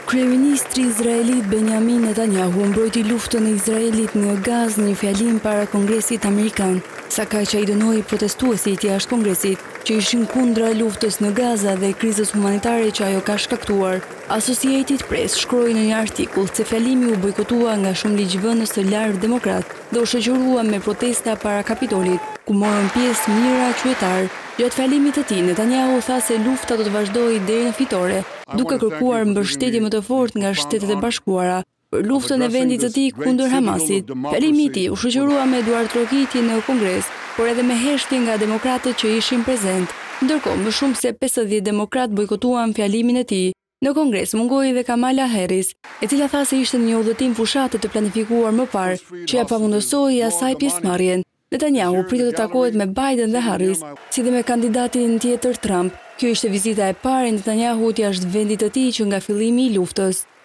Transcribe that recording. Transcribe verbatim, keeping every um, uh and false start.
Kryeministri izraelit Benjamin Netanyahu mbrojti luftën e Izraelit në Gazë në një fjalim para Kongresit Amerikan, sakaj që ai dënoi protestuesit jashtë Kongresit që ishin kundra luftës në Gaza dhe krizës humanitare që ajo ka shkaktuar. Associated Press shkroi në një artikull se fjalimi u bojkotua nga shumë ligjvënës të lartë demokrat dhe u shoqërua me protesta para Kapitolit, ku morën pjesë mijëra qytetar. Gjatë fjalimit të tij, Netanyahu tha se lufta do të vazhdojë deri në fitore, duke kërkuar mbështetje më të fortë nga Shtetet e Bashkuara për luftën e vendit të tij kundër Hamasit. Fjalimi i tij u shoqërua me duar trokitje në Kongres, por edhe me heshtje nga demokratët që ishin prezent. Ndërkohë, më shumë se pesëdhjetë demokratë bojkotuan fjalimin e tij. Në Kongres mungoi edhe Kamala Harris, e cila tha se ishte në një udhëtim fushate të planifikuar më parë, që ja pamundësoi asaj pjesëmarrjen. Netanyahu pritet të takohet me Biden dhe Harris, si dhe me kandidatin tjetër Trump. Kjo ishte vizita e parë e Netanyahut jashtë vendit të tij që nga fillimi i luftës.